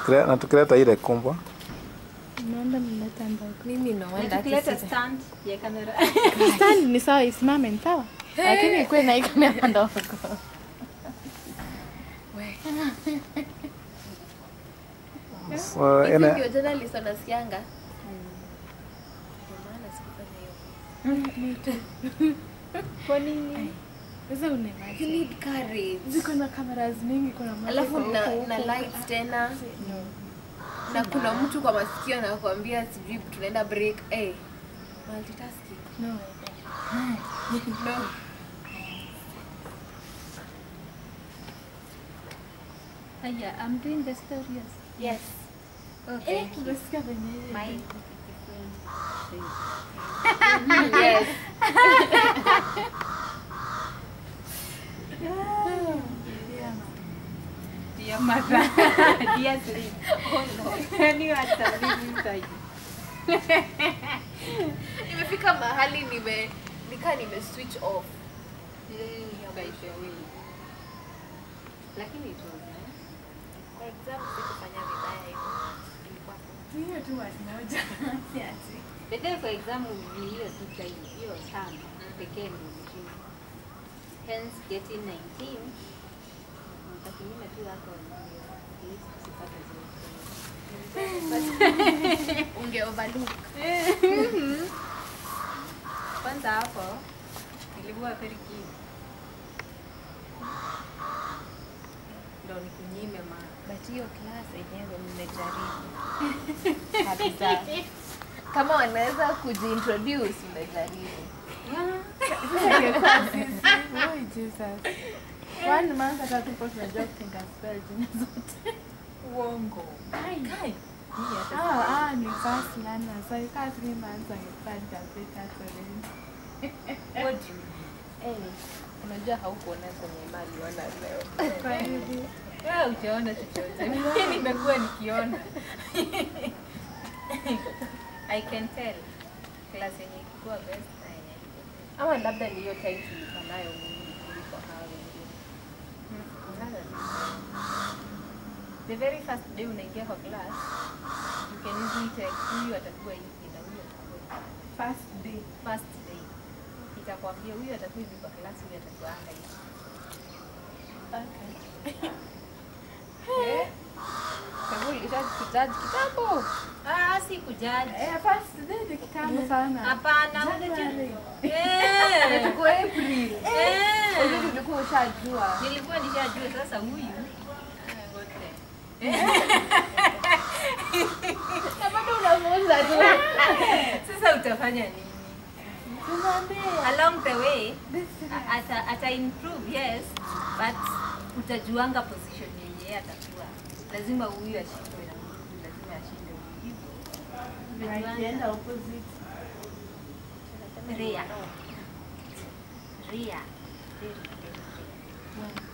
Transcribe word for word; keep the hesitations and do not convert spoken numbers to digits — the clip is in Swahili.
tukileta na tukileta ile kumba. Naomba mleta ndogo. Mimi naomba tukileta stand ya kamera. Stand ni sawa, isimame sawa. Lakini kweli na kamera ndogo. So ina ndio jana lisona sianga. Kwa nini? Sasa unemaje? You need courage. Ziko na cameras mingi, kuna mtu. Alafu na, na lights tena. No. Na kuna mtu kwa masikio anakuambia sijui tunaenda break. Eh. Hey, multitasking. No. No. Aya, I'm doing the stories. Yes. Okay. Eh, tunasikia venye. My Yes. Dear mother. Dear sleep. Oh no. Can you answer me? Nimefika mahali nime nika nime switch off. Eh, ukaisha wewe. Lakini tu Kwa exam sikufanya vibaya hivyo. Ilikuwa Hiyo tu moja. Siati. Bede kwa exam ni hiyo tu time, hiyo sana pekee ndio mjini. Hence getting nineteen. Mtakinyima tu wako ndio sipata zote. unge overlook. Kwanza hapo nilikuwa very keen. Ndio nikunyime ma. But hiyo class yenyewe mmejaribu. Kabisa. Kama wanaweza kujiintroduce mmejaribu. Oh Jesus. One month hata tupo tunajua kutinga spell jina zote. Uongo. Kai. Ah, ah, ni fast learner. So you can't three months and you start to pick up already. What do you? Eh, unajua haukuona kwenye mali wana leo. Kwa hivi. Wewe ujaona chochote. Mimi nimekuwa nikiona. I can tell. Class yenye ilikuwa best na yenye. Ama labda ni hiyo time tulikuwa nayo mimi kuliko hao wengine. The very first day unaingia kwa class, you can easily check huyu atakuwa hivi na huyu atakuwa hivi. First day. First day. Itakwambia huyu atakuwa hivi kwa class, huyu atakuwa anga hivi. Okay. Eh? Kama ulisha kitaji kitabu. Ah, si kujudge. Eh, first day ni kitambo sana. Hapana, January. eh. Tuko April. Eh. Wewe ulikuwa ushajua. Nilikuwa nishajua sasa huyu. Ngote. Bado unamuuza tu. Sasa utafanya nini? Tunaambia. Along the way, ata ata improve, yes, but utajuanga position yenye atakuwa. Lazima huyu ashinde na huyu, lazima ashinde huyu. Unaenda opposite. Ria. Ria. Ria.